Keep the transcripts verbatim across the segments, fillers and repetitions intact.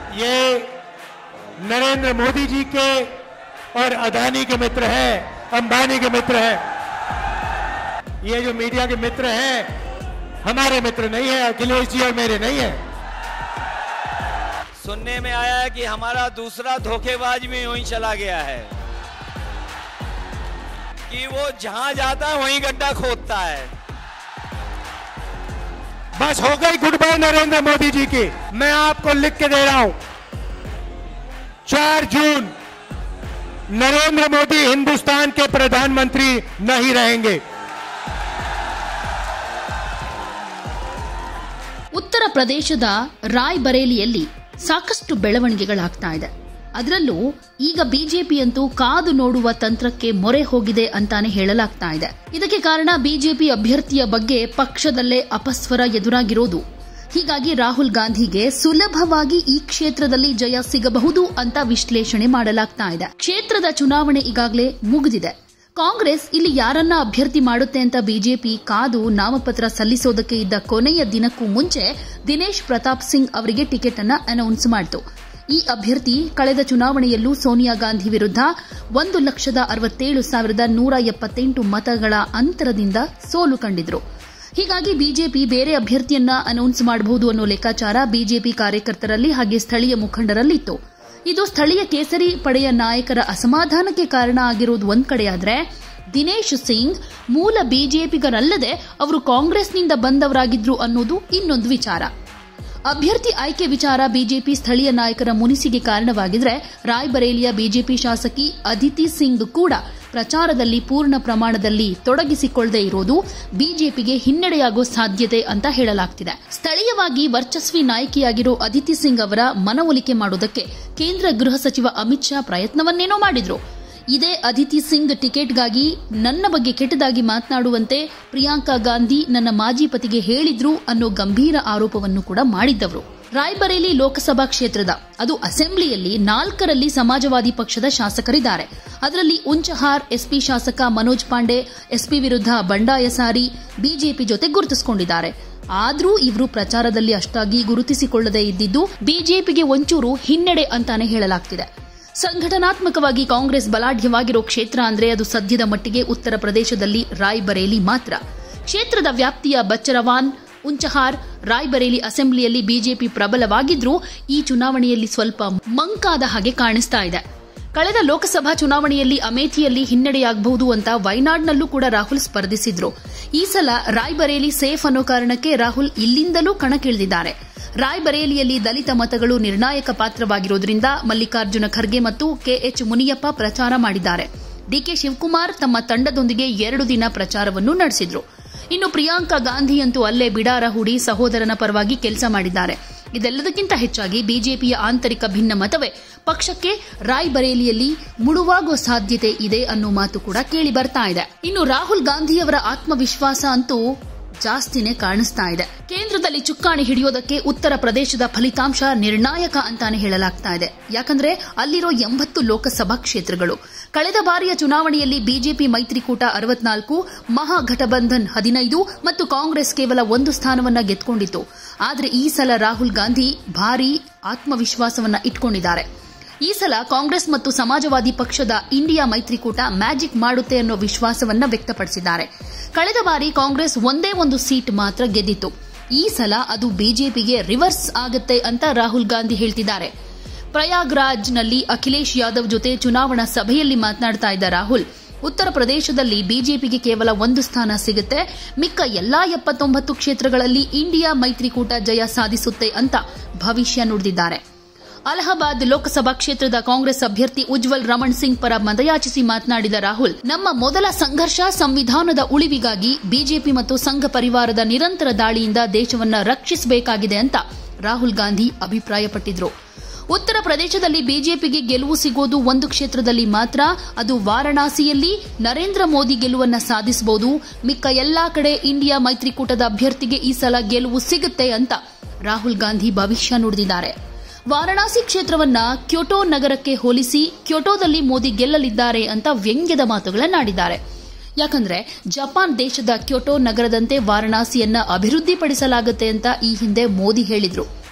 ये नरेंद्र मोदी जी के और अदानी के मित्र हैं, अंबानी के मित्र हैं। ये जो मीडिया के मित्र हैं हमारे मित्र नहीं है, अखिलेश जी और मेरे नहीं है। सुनने में आया है कि हमारा दूसरा धोखेबाज भी वहीं चला गया है कि वो जहां जाता है वहीं गड्ढा खोदता है। बस हो गई गुड बाय नरेंद्र मोदी जी की। मैं आपको लिख के दे रहा हूं, चार जून नरेंद्र मोदी हिंदुस्तान के प्रधानमंत्री नहीं रहेंगे। ಉತ್ತರ ಪ್ರದೇಶದ ರಾಯ್ಬರೇಲಿಯಲ್ಲಿ ಸಾಕಷ್ಟು ಬೆಳವಣಿಗೆಗಳಾಗ್ತಾ ಇದೆ. ಅದರಲ್ಲೂ ಈಗ ಬಿಜೆಪಿಯಂತೂ ಕಾದು ನೋಡುವ ತಂತ್ರಕ್ಕೆ ಮೊರೆ ಹೋಗಿದೆ ಅಂತಾನೆ ಹೇಳಲಾಗ್ತಾ ಇದೆ. ಇದಕ್ಕೆ ಕಾರಣ ಬಿಜೆಪಿ ಅಭ್ಯರ್ಥಿಯ ಬಗ್ಗೆ ಪಕ್ಷದಲ್ಲೇ ಅಪಸ್ವರ ಎದುರಾಗಿರೋದು. ಹೀಗಾಗಿ ರಾಹುಲ್ ಗಾಂಧಿಗೆ ಸುಲಭವಾಗಿ ಈ ಕ್ಷೇತ್ರದಲ್ಲಿ ಜಯ ಸಿಗಬಹುದು ಅಂತ ವಿಶ್ಲೇಷಣೆ ಮಾಡಲಾಗ್ತಾ ಇದೆ. ಕ್ಷೇತ್ರದ ಚುನಾವಣೆ ಈಗಾಗಲೇ ಮುಗಿದಿದೆ. ಕಾಂಗ್ರೆಸ್ ಇಲ್ಲಿ ಯಾರನ್ನ ಅಭ್ಯರ್ಥಿ ಮಾಡುತ್ತೆ ಅಂತ ಬಿಜೆಪಿ ಕಾದು ನಾಮಪತ್ರ ಸಲ್ಲಿಸೋದಕ್ಕೆ ಇದ್ದ ಕೊನೆಯ ದಿನಕ್ಕೂ ಮುಂಚೆ ದಿನೇಶ್ ಪ್ರತಾಪ್ ಸಿಂಗ್ ಅವರಿಗೆ ಟಿಕೆಟ್ ಅನ್ನು ಅನೌನ್ಸ್ ಮಾಡಿತು. ಈ ಅಭ್ಯರ್ಥಿ ಕಳೆದ ಚುನಾವಣೆಯಲ್ಲೂ ಸೋನಿಯಾ ಗಾಂಧಿ ವಿರುದ್ಧ ಒಂದು ಲಕ್ಷದ ಅರವತ್ತೇಳು ಸಾವಿರದ ನೂರ ಎಪ್ಪತ್ತೆಂಟು ಮತಗಳ ಅಂತರದಿಂದ ಸೋಲು ಕಂಡಿದ್ರು. ಹೀಗಾಗಿ ಬಿಜೆಪಿ ಬೇರೆ ಅಭ್ಯರ್ಥಿಯನ್ನ ಅನೌನ್ಸ್ ಮಾಡಬಹುದು ಅನ್ನೋ ಲೆಕ್ಕಾಚಾರ ಬಿಜೆಪಿ ಕಾರ್ಯಕರ್ತರಲ್ಲಿ ಹಾಗೆ ಸ್ಥಳೀಯ ಮುಖಂಡರಲ್ಲಿತ್ತು. ಇದು ಸ್ಥಳೀಯ ಕೇಸರಿ ಪಡೆಯ ನಾಯಕರ ಅಸಮಾಧಾನಕ್ಕೆ ಕಾರಣ ಆಗಿರುವುದು ಒಂದ್ ಕಡೆಯಾದ್ರೆ, ದಿನೇಶ್ ಸಿಂಗ್ ಮೂಲ ಬಿಜೆಪಿಗರಲ್ಲದೆ ಅವರು ಕಾಂಗ್ರೆಸ್ನಿಂದ ಬಂದವರಾಗಿದ್ರು ಅನ್ನೋದು ಇನ್ನೊಂದು ವಿಚಾರ. ಅಭ್ಯರ್ಥಿ ಆಯ್ಕೆ ವಿಚಾರ ಬಿಜೆಪಿ ಸ್ಥಳೀಯ ನಾಯಕರ ಮುನಿಸಿಗೆ ಕಾರಣವಾಗಿದ್ರೆ, ರಾಯ್ಬರೇಲಿಯ ಬಿಜೆಪಿ ಶಾಸಕಿ ಅದಿತಿ ಸಿಂಗ್ ಕೂಡ ಪ್ರಚಾರದಲ್ಲಿ ಪೂರ್ಣ ಪ್ರಮಾಣದಲ್ಲಿ ತೊಡಗಿಸಿಕೊಳ್ಳದೇ ಇರೋದು ಬಿಜೆಪಿಗೆ ಹಿನ್ನಡೆಯಾಗೋ ಸಾಧ್ಯತೆ ಅಂತ ಹೇಳಲಾಗ್ತಿದೆ. ಸ್ಥಳೀಯವಾಗಿ ವರ್ಚಸ್ವಿ ನಾಯಕಿಯಾಗಿರೋ ಅದಿತಿ ಸಿಂಗ್ ಅವರ ಮನವೊಲಿಕೆ ಮಾಡೋದಕ್ಕೆ ಕೇಂದ್ರ ಗೃಹ ಸಚಿವ ಅಮಿತ್ ಶಾ ಪ್ರಯತ್ನವನ್ನೇನೋ ಮಾಡಿದ್ರು. ಇದೇ ಅದಿತಿ ಸಿಂಗ್ ಟಿಕೆಟ್ಗಾಗಿ ನನ್ನ ಬಗ್ಗೆ ಕೆಟ್ಟದಾಗಿ ಮಾತನಾಡುವಂತೆ ಪ್ರಿಯಾಂಕಾ ಗಾಂಧಿ ನನ್ನ ಮಾಜಿ ಪತಿಗೆ ಹೇಳಿದ್ರು ಅನ್ನೋ ಗಂಭೀರ ಆರೋಪವನ್ನು ಕೂಡ ಮಾಡಿದ್ದವರು. ರಾಯ್ಬರೇಲಿ ಲೋಕಸಭಾ ಕ್ಷೇತ್ರದ ಅದು ಅಸೆಂಬ್ಲಿಯಲ್ಲಿ ನಾಲ್ಕರಲ್ಲಿ ಸಮಾಜವಾದಿ ಪಕ್ಷದ ಶಾಸಕರಿದ್ದಾರೆ. ಅದರಲ್ಲಿ ಉಂಚಹಾರ್ ಎಸ್ಪಿ ಶಾಸಕ ಮನೋಜ್ ಪಾಂಡೆ ಎಸ್ಪಿ ವಿರುದ್ಧ ಬಂಡಾಯ ಸಾರಿ ಬಿಜೆಪಿ ಜೊತೆ ಗುರುತಿಸಿಕೊಂಡಿದ್ದಾರೆ. ಆದರೂ ಇವರು ಪ್ರಚಾರದಲ್ಲಿ ಅಷ್ಟಾಗಿ ಗುರುತಿಸಿಕೊಳ್ಳದೇ ಇದ್ದಿದ್ದು ಬಿಜೆಪಿಗೆ ಒಂಚೂರು ಹಿನ್ನಡೆ ಅಂತಾನೆ ಹೇಳಲಾಗ್ತಿದೆ. ಸಂಘಟನಾತ್ಮಕವಾಗಿ ಕಾಂಗ್ರೆಸ್ ಬಲಾಢ್ಯವಾಗಿರೋ ಕ್ಷೇತ್ರ ಅಂದ್ರೆ ಅದು ಸದ್ಯದ ಮಟ್ಟಿಗೆ ಉತ್ತರ ಪ್ರದೇಶದಲ್ಲಿ ರಾಯ್ಬರೇಲಿ ಮಾತ್ರ. ಕ್ಷೇತ್ರದ ವ್ಯಾಪ್ತಿಯ ಬಚ್ಚರವಾನ್, ಉಂಚಹಾರ್, ರಾಯ್ಬರೇಲಿ ಅಸೆಂಬ್ಲಿಯಲ್ಲಿ ಬಿಜೆಪಿ ಪ್ರಬಲವಾಗಿದ್ರೂ ಈ ಚುನಾವಣೆಯಲ್ಲಿ ಸ್ವಲ್ಪ ಮಂಕಾದ ಹಾಗೆ ಕಾಣಿಸ್ತಾ ಇದೆ. ಕಳೆದ ಲೋಕಸಭಾ ಚುನಾವಣೆಯಲ್ಲಿ ಅಮೇಥಿಯಲ್ಲಿ ಹಿನ್ನಡೆಯಾಗಬಹುದು ಅಂತ ವಯನಾಡ್ನಲ್ಲೂ ಕೂಡ ರಾಹುಲ್ ಸ್ಪರ್ಧಿಸಿದ್ರು. ಈ ಸಲ ರಾಯ್ಬರೇಲಿ ಸೇಫ್ ಅನ್ನೋ ಕಾರಣಕ್ಕೆ ರಾಹುಲ್ ಇಲ್ಲಿಂದಲೂ ಕಣಕ್ಕಿಳಿದಿದ್ದಾರೆ. ರಾಯ್ಬರೇಲಿಯಲ್ಲಿ ದಲಿತ ಮತಗಳು ನಿರ್ಣಾಯಕ ಪಾತ್ರವಾಗಿರೋದ್ರಿಂದ ಮಲ್ಲಿಕಾರ್ಜುನ ಖರ್ಗೆ ಮತ್ತು ಕೆಎಚ್ ಮುನಿಯಪ್ಪ ಪ್ರಚಾರ ಮಾಡಿದ್ದಾರೆ. ಡಿಕೆ ಶಿವಕುಮಾರ್ ತಮ್ಮ ತಂಡದೊಂದಿಗೆ ಎರಡು ದಿನ ಪ್ರಚಾರವನ್ನು ನಡೆಸಿದ್ರು. ಇನ್ನು ಪ್ರಿಯಾಂಕಾ ಗಾಂಧಿಯಂತೂ ಅಲ್ಲೇ ಬಿಡಾರ ಹೂಡಿ ಸಹೋದರನ ಪರವಾಗಿ ಕೆಲಸ ಮಾಡಿದ್ದಾರೆ. ಇದೆಲ್ಲದಕ್ಕಿಂತ ಹೆಚ್ಚಾಗಿ ಬಿಜೆಪಿಯ ಆಂತರಿಕ ಭಿನ್ನಮತವೇ ಪಕ್ಷಕ್ಕೆ ರಾಯ್ಬರೇಲಿಯಲ್ಲಿ ಮುಳುವಾಗುವ ಸಾಧ್ಯತೆ ಇದೆ ಅನ್ನೋ ಮಾತು ಕೂಡ ಕೇಳಿ ಬರ್ತಾ ಇದೆ. ಇನ್ನು ರಾಹುಲ್ ಗಾಂಧಿಯವರ ಆತ್ಮವಿಶ್ವಾಸ ಅಂತೂ ಜಾಸ್ತಿನೇ ಕಾಣಿಸ್ತಾ ಇದೆ. ಕೇಂದ್ರದಲ್ಲಿ ಚುಕ್ಕಾಣಿ ಹಿಡಿಯೋದಕ್ಕೆ ಉತ್ತರ ಪ್ರದೇಶದ ಫಲಿತಾಂಶ ನಿರ್ಣಾಯಕ ಅಂತಾನೆ ಹೇಳಲಾಗ್ತಾ ಇದೆ. ಯಾಕಂದ್ರೆ ಅಲ್ಲಿರೋ ಎಂಬತ್ತು ಲೋಕಸಭಾ ಕ್ಷೇತ್ರಗಳು. ಕಳೆದ ಬಾರಿಯ ಚುನಾವಣೆಯಲ್ಲಿ ಬಿಜೆಪಿ ಮೈತ್ರಿಕೂಟ ಅರವತ್ನಾಲ್ಕು, ಮಹಾಘಟಬಂಧನ್ ಹದಿನೈದು ಮತ್ತು ಕಾಂಗ್ರೆಸ್ ಕೇವಲ ಒಂದು ಸ್ಥಾನವನ್ನ ಗೆದ್ದುಕೊಂಡಿತ್ತು. ಆದರೆ ಈ ಸಲ ರಾಹುಲ್ ಗಾಂಧಿ ಭಾರೀ ಆತ್ಮವಿಶ್ವಾಸವನ್ನ ಇಟ್ಕೊಂಡಿದ್ದಾರೆ. ಈ ಸಲ ಕಾಂಗ್ರೆಸ್ ಮತ್ತು ಸಮಾಜವಾದಿ ಪಕ್ಷದ ಇಂಡಿಯಾ ಮೈತ್ರಿಕೂಟ ಮ್ಯಾಜಿಕ್ ಮಾಡುತ್ತೆ ಅನ್ನೋ ವಿಶ್ವಾಸವನ್ನ ವ್ಯಕ್ತಪಡಿಸಿದ್ದಾರೆ. ಕಳೆದ ಬಾರಿ ಕಾಂಗ್ರೆಸ್ ಒಂದೇ ಒಂದು ಸೀಟ್ ಮಾತ್ರ ಗೆದ್ದಿತ್ತು. ಈ ಸಲ ಅದು ಬಿಜೆಪಿಗೆ ರಿವರ್ಸ್ ಆಗುತ್ತೆ ಅಂತ ರಾಹುಲ್ ಗಾಂಧಿ ಹೇಳ್ತಿದ್ದಾರೆ. ಪ್ರಯಾಗ್ರಾಜ್ನಲ್ಲಿ ಅಖಿಲೇಶ್ ಯಾದವ್ ಜೊತೆ ಚುನಾವಣಾ ಸಭೆಯಲ್ಲಿ ಮಾತನಾಡ್ತಾ ಇದ್ದ ರಾಹುಲ್, ಉತ್ತರ ಪ್ರದೇಶದಲ್ಲಿ ಬಿಜೆಪಿಗೆ ಕೇವಲ ಒಂದು ಸ್ಥಾನ ಸಿಗುತ್ತೆ, ಮಿಕ್ಕ ಎಲ್ಲಾ ಎಪ್ಪತ್ತೊಂಬತ್ತು ಕ್ಷೇತ್ರಗಳಲ್ಲಿ ಇಂಡಿಯಾ ಮೈತ್ರಿಕೂಟ ಜಯ ಸಾಧಿಸುತ್ತೆ ಅಂತ ಭವಿಷ್ಯ ನುಡಿದಿದ್ದಾರೆ. ಅಲಹಾಬಾದ್ ಲೋಕಸಭಾ ಕ್ಷೇತ್ರದ ಕಾಂಗ್ರೆಸ್ ಅಭ್ಯರ್ಥಿ ಉಜ್ವಲ್ ರಮಣ್ ಸಿಂಗ್ ಪರ ಮತಯಾಚಿಸಿ ಮಾತನಾಡಿದ ರಾಹುಲ್, ನಮ್ಮ ಮೊದಲ ಸಂಘರ್ಷ ಸಂವಿಧಾನದ ಉಳಿವಿಗಾಗಿ ಬಿಜೆಪಿ ಮತ್ತು ಸಂಘ ಪರಿವಾರದ ನಿರಂತರ ದಾಳಿಯಿಂದ ದೇಶವನ್ನ ರಕ್ಷಿಸಬೇಕಾಗಿದೆ ಅಂತ ರಾಹುಲ್ ಗಾಂಧಿ ಅಭಿಪ್ರಾಯಪಟ್ಟಿದ್ರು. ಉತ್ತರ ಪ್ರದೇಶದಲ್ಲಿ ಬಿಜೆಪಿಗೆ ಗೆಲುವು ಸಿಗೋದು ಒಂದು ಕ್ಷೇತ್ರದಲ್ಲಿ ಮಾತ್ರ, ಅದು ವಾರಣಾಸಿಯಲ್ಲಿ ನರೇಂದ್ರ ಮೋದಿ ಗೆಲುವನ್ನ ಸಾಧಿಸಬಹುದು. ಮಿಕ್ಕ ಎಲ್ಲಾ ಕಡೆ ಇಂಡಿಯಾ ಮೈತ್ರಿಕೂಟದ ಅಭ್ಯರ್ಥಿಗೆ ಈ ಸಲ ಗೆಲುವು ಸಿಗುತ್ತೆ ಅಂತ ರಾಹುಲ್ ಗಾಂಧಿ ಭವಿಷ್ಯ ನುಡಿದಿದ್ದಾರೆ. ವಾರಣಾಸಿ ಕ್ಷೇತ್ರವನ್ನ ಕ್ಯೋಟೋ ನಗರಕ್ಕೆ ಹೋಲಿಸಿ ಕ್ಯೋಟೋದಲ್ಲಿ ಮೋದಿ ಗೆಲ್ಲಲಿದ್ದಾರೆ ಅಂತ ವ್ಯಂಗ್ಯದ ಮಾತುಗಳನ್ನಾಡಿದ್ದಾರೆ. ಯಾಕಂದ್ರೆ ಜಪಾನ್ ದೇಶದ ಕ್ಯೋಟೋ ನಗರದಂತೆ ವಾರಣಾಸಿಯನ್ನ ಅಭಿವೃದ್ಧಿಪಡಿಸಲಾಗುತ್ತೆ ಅಂತ ಈ ಹಿಂದೆ ಮೋದಿ ಹೇಳಿದ್ರು.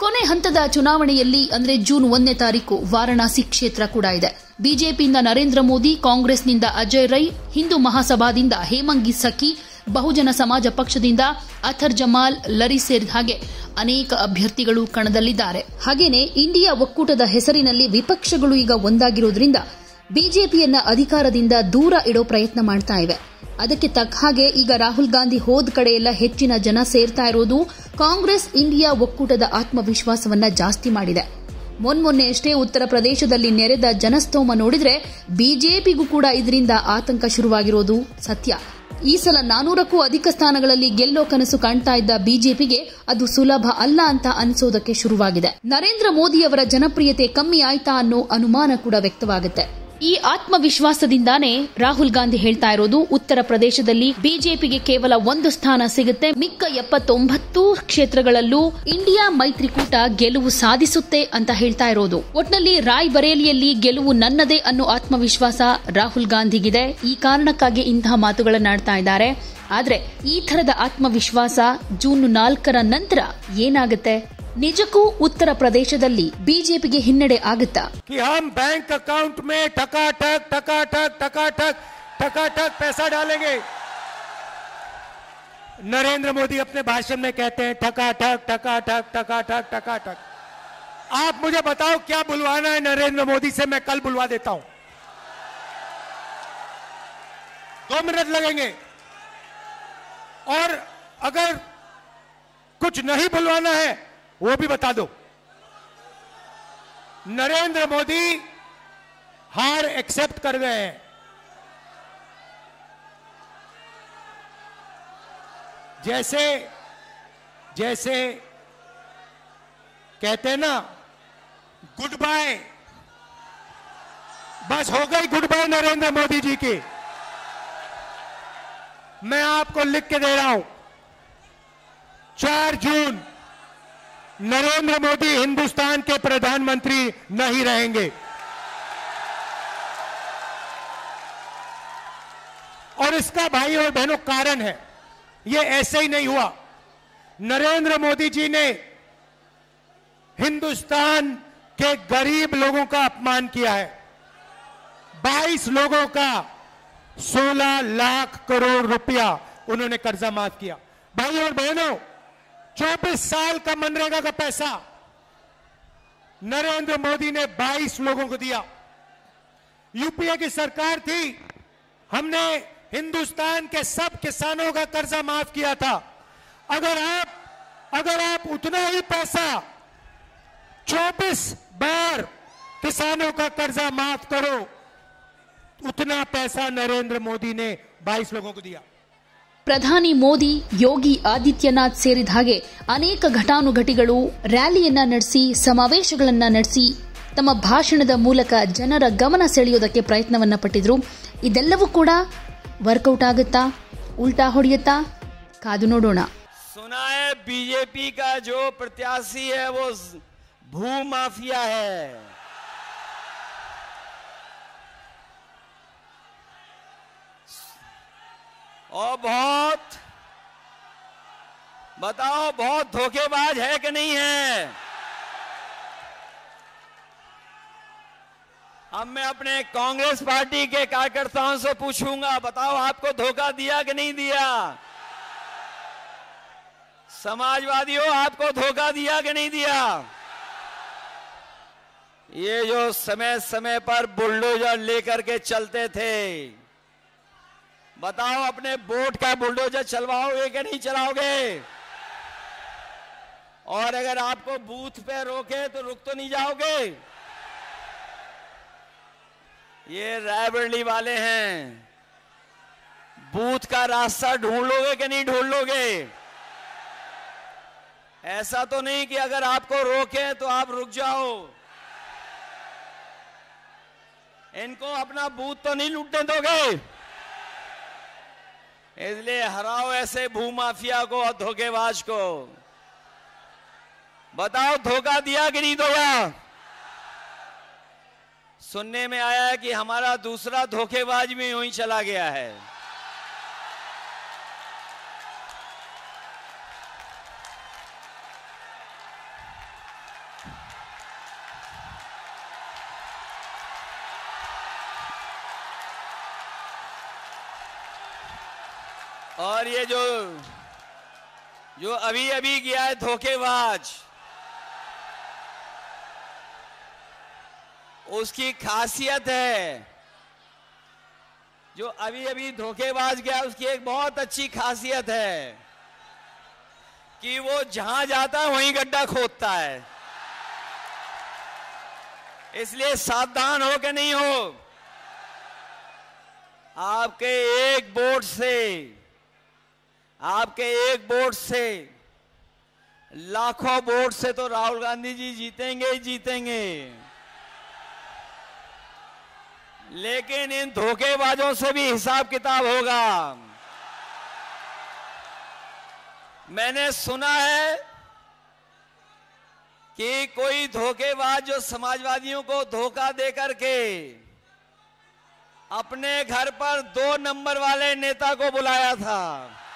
ಕೊನೆ ಹಂತದ ಚುನಾವಣೆಯಲ್ಲಿ ಅಂದ್ರೆ ಜೂನ್ ಒಂದನೇ ತಾರೀಕು ವಾರಣಾಸಿ ಕ್ಷೇತ್ರ ಕೂಡ ಇದೆ. ಬಿಜೆಪಿಯಿಂದ ನರೇಂದ್ರ ಮೋದಿ, ಕಾಂಗ್ರೆಸ್ನಿಂದ ಅಜಯ್ ರೈ, ಹಿಂದೂ ಮಹಾಸಭಾದಿಂದ ಹೇಮಂಗಿ ಸಖಿ, ಬಹುಜನ ಸಮಾಜ ಪಕ್ಷದಿಂದ ಅಥರ್ ಜಮಾಲ್ ಲರಿ ಸೇರಿದ ಹಾಗೆ ಅನೇಕ ಅಭ್ಯರ್ಥಿಗಳು ಕಣದಲ್ಲಿದ್ದಾರೆ. ಹಾಗೇನೆ ಇಂಡಿಯಾ ಒಕ್ಕೂಟದ ಹೆಸರಿನಲ್ಲಿ ವಿಪಕ್ಷಗಳು ಈಗ ಒಂದಾಗಿರೋದ್ರಿಂದ ಬಿಜೆಪಿಯನ್ನ ಅಧಿಕಾರದಿಂದ ದೂರ ಇಡೋ ಪ್ರಯತ್ನ ಮಾಡ್ತಾ ಇವೆ. ಅದಕ್ಕೆ ತಕ್ಕ ಹಾಗೆ ಈಗ ರಾಹುಲ್ ಗಾಂಧಿ ಹೋದ ಕಡೆಯೆಲ್ಲ ಹೆಚ್ಚಿನ ಜನ ಸೇರ್ತಾ ಇರೋದು ಕಾಂಗ್ರೆಸ್ ಇಂಡಿಯಾ ಒಕ್ಕೂಟದ ಆತ್ಮವಿಶ್ವಾಸವನ್ನ ಜಾಸ್ತಿ ಮಾಡಿದೆ. ಮೊನ್ಮೊನ್ನೆಯಷ್ಟೇ ಉತ್ತರ ಪ್ರದೇಶದಲ್ಲಿ ನೆರೆದ ಜನಸ್ತೋಮ ನೋಡಿದ್ರೆ ಬಿಜೆಪಿಗೂ ಕೂಡ ಇದರಿಂದ ಆತಂಕ ಶುರುವಾಗಿರೋದು ಸತ್ಯ. ಈ ಸಲ ನಾನೂರಕ್ಕೂ ಅಧಿಕ ಸ್ಥಾನಗಳಲ್ಲಿ ಗೆಲ್ಲೋ ಕನಸು ಕಾಣ್ತಾ ಇದ್ದ ಬಿಜೆಪಿಗೆ ಅದು ಸುಲಭ ಅಲ್ಲ ಅಂತ ಅನಿಸೋದಕ್ಕೆ ಶುರುವಾಗಿದೆ. ನರೇಂದ್ರ ಮೋದಿಯವರ ಜನಪ್ರಿಯತೆ ಕಮ್ಮಿ ಆಯ್ತಾ ಅನ್ನೋ ಅನುಮಾನ ಕೂಡ ವ್ಯಕ್ತವಾಗುತ್ತೆ. ಈ ಆತ್ಮವಿಶ್ವಾಸದಿಂದಾನೇ ರಾಹುಲ್ ಗಾಂಧಿ ಹೇಳ್ತಾ ಇರೋದು ಉತ್ತರ ಪ್ರದೇಶದಲ್ಲಿ ಬಿಜೆಪಿಗೆ ಕೇವಲ ಒಂದು ಸ್ಥಾನ ಸಿಗುತ್ತೆ, ಮಿಕ್ಕ ಎಪ್ಪತ್ತೊಂಬತ್ತು ಕ್ಷೇತ್ರಗಳಲ್ಲೂ ಇಂಡಿಯಾ ಮೈತ್ರಿಕೂಟ ಗೆಲುವು ಸಾಧಿಸುತ್ತೆ ಅಂತ ಹೇಳ್ತಾ ಇರೋದು. ಒಟ್ನಲ್ಲಿ ರಾಯ್ ಬರೇಲಿಯಲ್ಲಿ ಗೆಲುವು ನನ್ನದೇ ಅನ್ನೋ ಆತ್ಮವಿಶ್ವಾಸ ರಾಹುಲ್ ಗಾಂಧಿಗಿದೆ. ಈ ಕಾರಣಕ್ಕಾಗಿ ಇಂತಹ ಮಾತುಗಳನ್ನಾಡ್ತಾ ಇದ್ದಾರೆ. ಆದ್ರೆ ಈ ಥರದ ಆತ್ಮವಿಶ್ವಾಸ ಜೂನ್ ನಾಲ್ಕರ ನಂತರ ಏನಾಗುತ್ತೆ? ನಿಜಕ್ಕೂ ಉತ್ತರ ಪ್ರದೇಶದಲ್ಲಿ ಬಿಜೆಪಿಗೆ ಹಿನ್ನಡೆ ಆಗುತ್ತಾ? कि हम बैंक अकाउंट में ठकाठक ठकाठक ठकाठक ठकाठक पैसा डालेंगे. नरेंद्र मोदी अपने भाषण में कहते हैं ठकाठक ठकाठक ठकाठक ठकाठक. आप मुझे बताओ क्या बुलवाना है नरेंद्र मोदी से, मैं कल बुलवा देता हूं. दो मिनट लगेंगे. और अगर कुछ नहीं बुलवाना है वो भी बता दो. नरेंद्र मोदी हार एक्सेप्ट कर गए हैं. जैसे जैसे कहते हैं ना गुड बाय, बस हो गई गुड बाय नरेंद्र मोदी जी की. मैं आपको लिख के दे रहा हूं, चार जून नरेंद्र मोदी हिंदुस्तान के प्रधानमंत्री नहीं रहेंगे. और इसका भाई और बहनों कारण है, ये ऐसे ही नहीं हुआ. नरेंद्र मोदी जी ने हिंदुस्तान के गरीब लोगों का अपमान किया है. बाईस लोगों का सोलह लाख करोड़ रुपया उन्होंने कर्जा माफ किया. भाई और बहनों, चौबीस साल का मनरेगा का पैसा नरेंद्र मोदी ने बाईस लोगों को दिया. यूपीए की सरकार थी, हमने हिंदुस्तान के सब किसानों का कर्जा माफ किया था. अगर आप अगर आप उतना ही पैसा चौबीस बार किसानों का कर्जा माफ करो, उतना पैसा नरेंद्र मोदी ने बाईस लोगों को दिया. ಪ್ರಧಾನಿ ಮೋದಿ, ಯೋಗಿ ಆದಿತ್ಯನಾಥ್ ಸೇರಿದ ಹಾಗೆ ಅನೇಕ ಘಟಾನುಘಟಿಗಳು ರ್ಯಾಲಿಯನ್ನ ನಡೆಸಿ ಸಮಾವೇಶಗಳನ್ನ ನಡೆಸಿ ತಮ್ಮ ಭಾಷಣದ ಮೂಲಕ ಜನರ ಗಮನ ಸೆಳೆಯೋದಕ್ಕೆ ಪ್ರಯತ್ನವನ್ನ ಪಟ್ಟಿದ್ರು. ಇದೆಲ್ಲವೂ ಕೂಡ ವರ್ಕೌಟ್ ಆಗುತ್ತಾ, ಉಲ್ಟಾ ಹೊಡೆಯುತ್ತಾ? ಕಾದು ನೋಡೋಣ. सुना है बीजेपी का जो प्रत्याशी है वो भू माफिया है. और बहुत बताओ बहुत धोखेबाज है कि नहीं है? अब मैं अपने कांग्रेस पार्टी के कार्यकर्ताओं से पूछूंगा, बताओ आपको धोखा दिया कि नहीं दिया? समाजवादियों, आपको धोखा दिया कि नहीं दिया? ये जो समय समय पर बुलडोजर लेकर के चलते थे, बताओ अपने वोट का बुलडोजर चलवाओगे कि नहीं चलाओगे? और अगर आपको बूथ पे रोके तो रुक तो नहीं जाओगे? ये रायबरेली वाले हैं, बूथ का रास्ता ढूंढ लोगे कि नहीं ढूंढ लोगे? ऐसा तो नहीं कि अगर आपको रोके तो आप रुक जाओ. इनको अपना बूथ तो नहीं लूटने दोगे. इसलिए हराओ ऐसे भूमाफिया को और धोखेबाज को. बताओ धोखा दिया कि नहीं दिया? सुनने में आया है कि हमारा दूसरा धोखेबाज भी यूं ही चला गया है. और ये जो जो अभी अभी गया है धोखेबाज, उसकी खासियत है, जो अभी अभी धोखेबाज गया उसकी एक बहुत अच्छी खासियत है कि वो जहां जाता है वहीं गड्ढा खोदता है। इसलिए सावधान हो के नहीं हो। आपके एक वोट से, आपके एक वोट से, लाखों वोट से तो राहुल गांधी जी जीतेंगे ही जीतेंगे, लेकिन इन धोखेबाजों से भी हिसाब किताब होगा। मैंने सुना है कि कोई धोखेबाज जो समाजवादियों को धोखा दे करके अपने घर पर दो नंबर वाले नेता को बुलाया था।